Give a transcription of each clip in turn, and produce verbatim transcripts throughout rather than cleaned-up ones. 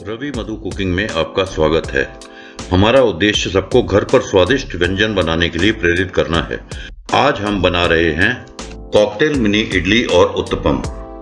रवि मधु cooking में आपका स्वागत है। हमारा उद्देश्य सबको घर पर स्वादिष्ट व्यंजन बनाने के लिए प्रेरित करना है। आज हम बना रहे हैं कॉकटेल मिनी इडली और उत्तपम।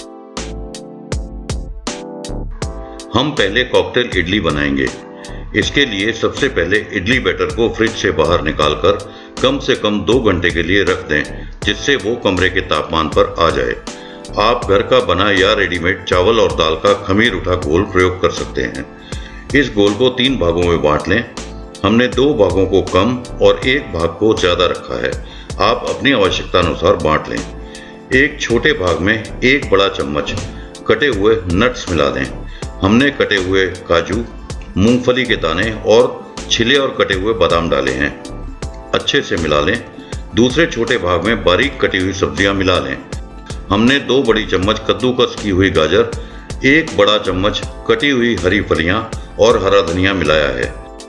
हम पहले कॉकटेल इडली बनाएंगे। इसके लिए सबसे पहले इडली बैटर को फ्रिज से बाहर निकालकर कम से कम दो घंटे के लिए रख दें, जिससे वो कमरे के तापमान पर आ जाए। आप घर का बना या रेडीमेड चावल और दाल का खमीर उठा घोल प्रयोग कर सकते हैं। इस घोल को तीन भागों में बांट लें। हमने दो भागों को कम और एक भाग को ज़्यादा रखा है। आप अपनी आवश्यकता अनुसार बांट लें। एक छोटे भाग में एक बड़ा चम्मच कटे हुए नट्स मिला दें। हमने कटे हुए काजू, मूंगफली के दाने और छिले और कटे हुए बादाम डाले हैं। अच्छे से मिला लें। दूसरे छोटे भाग में बारीक कटी हुई सब्जियां मिला लें। हमने दो बड़ी चम्मच कद्दूकस की हुई गाजर, एक बड़ा चम्मच कटी हुई हरी फलियां और हरा धनिया मिलाया है।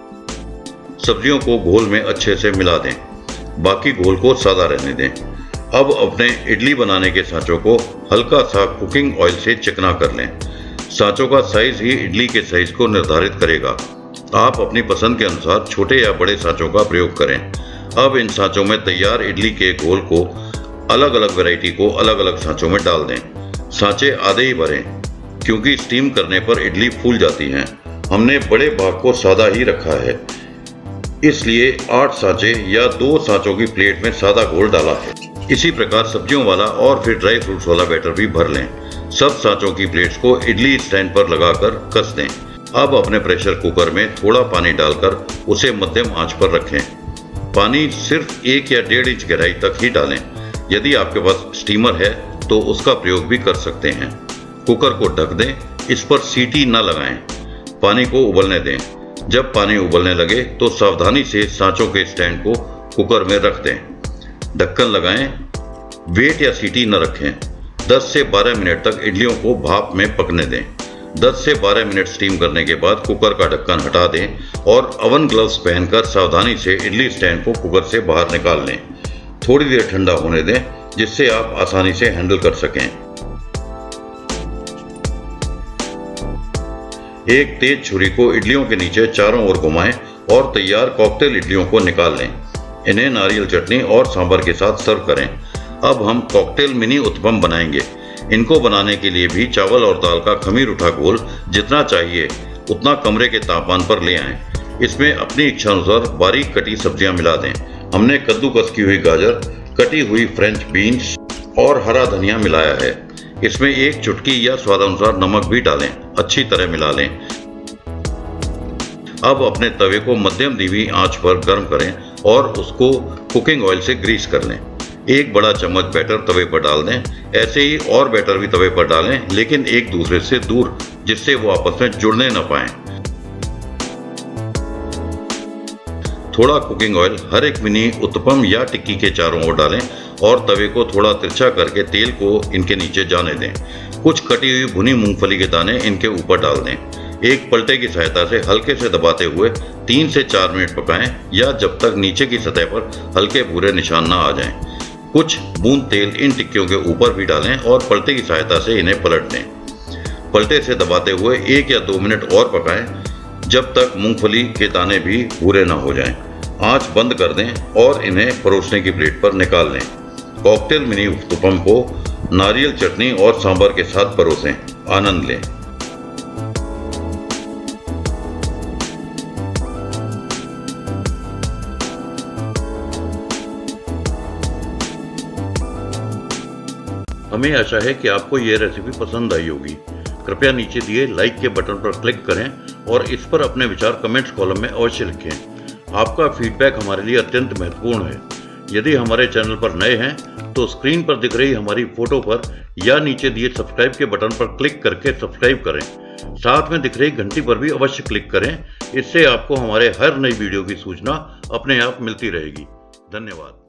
सब्जियों को घोल में अच्छे से मिला दें। बाकी घोल को सादा रहने दें। अब अपने इडली बनाने के सांचों को हल्का सा कुकिंग ऑयल से चिकना कर लें। सांचों का साइज ही इडली के साइज को निर्धारित करेगा। आप अपनी पसंद के अनुसार छोटे या बड़े सांचों का प्रयोग करें। अब इन सांचों में तैयार इडली के घोल को अलग अलग वैरायटी को अलग अलग सांचों में डाल दें। सांचे आधे ही भरें, क्योंकि स्टीम करने पर इडली फूल जाती हैं। हमने बड़े भाग को सादा ही रखा है, इसलिए आठ सांचे या दो सांचों की प्लेट में सादा घोल डाला है। इसी प्रकार सब्जियों वाला और फिर ड्राई फ्रूट्स वाला बैटर भी भर लें। सब सांचों की प्लेट्स को इडली स्टैंड पर लगाकर कस दें। अब अपने प्रेशर कुकर में थोड़ा पानी डालकर उसे मध्यम आंच पर रखें। पानी सिर्फ एक या डेढ़ इंच गहराई तक ही डालें। यदि आपके पास स्टीमर है तो उसका प्रयोग भी कर सकते हैं। कुकर को ढक दें। इस पर सीटी न लगाएं। पानी को उबलने दें। जब पानी उबलने लगे तो सावधानी से सांचों के स्टैंड को कुकर में रख दें। ढक्कन लगाएं। वेट या सीटी न रखें। दस से बारह मिनट तक इडलियों को भाप में पकने दें। दस से बारह मिनट स्टीम करने के बाद कुकर का ढक्कन हटा दें और ओवन ग्लव्स पहनकर सावधानी से इडली स्टैंड को कुकर से बाहर निकाल लें। थोड़ी देर ठंडा होने दें, जिससे आप आसानी से हैंडल कर सकें। एक तेज छुरी को इडलियों के नीचे चारों ओर घुमाएं और तैयार कॉकटेल इडलियों को निकाल लें। इन्हें नारियल चटनी और सांभर के साथ सर्व करें। अब हम कॉकटेल मिनी उत्तपम बनाएंगे। इनको बनाने के लिए भी चावल और दाल का खमीर उठा घोल जितना चाहिए उतना कमरे के तापमान पर ले आएं। इसमें अपनी इच्छा अनुसार बारीक कटी सब्जियां मिला दें। हमने कद्दूकस की हुई गाजर, कटी हुई फ्रेंच बीन्स और हरा धनिया मिलाया है। इसमें एक चुटकी या स्वादानुसार नमक भी डालें। अच्छी तरह मिला लें। अब अपने तवे को मध्यम धीमी आंच पर गर्म करें और उसको कुकिंग ऑयल से ग्रीस कर लें। एक बड़ा चम्मच बैटर तवे पर डाल दें। ऐसे ही और बैटर भी तवे पर डालें, लेकिन एक दूसरे से दूर, जिससे वो आपस में जुड़ने न पाएं। थोड़ा कुकिंग ऑयल हर एक मिनी उत्तपम या टिक्की के चारों ओर डालें और तवे को थोड़ा तिरछा करके तेल को इनके नीचे जाने दें। कुछ कटी हुई भुनी मूंगफली के दाने इनके ऊपर डाल दें। एक पलटे की सहायता से हल्के से दबाते हुए तीन से चार मिनट पकाएं, या जब तक नीचे की सतह पर हल्के भूरे निशान न आ जाएं। कुछ बूंद तेल इन टिक्कियों के ऊपर भी डालें और पलटे की सहायता से इन्हें पलट दें। पलटे से दबाते हुए एक या दो मिनट और पकाएं, जब तक मूंगफली के दाने भी भूरे न हो जाएं। आंच बंद कर दें और इन्हें परोसने की प्लेट पर निकाल लें। कॉकटेल मिनी उत्तपम को नारियल चटनी और सांभर के साथ परोसें। आनंद लें। हमें आशा है कि आपको यह रेसिपी पसंद आई होगी। कृपया नीचे दिए लाइक के बटन पर क्लिक करें और इस पर अपने विचार कमेंट्स कॉलम में अवश्य लिखें। आपका फीडबैक हमारे लिए अत्यंत महत्वपूर्ण है। यदि हमारे चैनल पर नए हैं तो स्क्रीन पर दिख रही हमारी फोटो पर या नीचे दिए सब्सक्राइब के बटन पर क्लिक करके सब्सक्राइब करें। साथ में दिख रही घंटी पर भी अवश्य क्लिक करें। इससे आपको हमारे हर नई वीडियो की सूचना अपने आप मिलती रहेगी। धन्यवाद।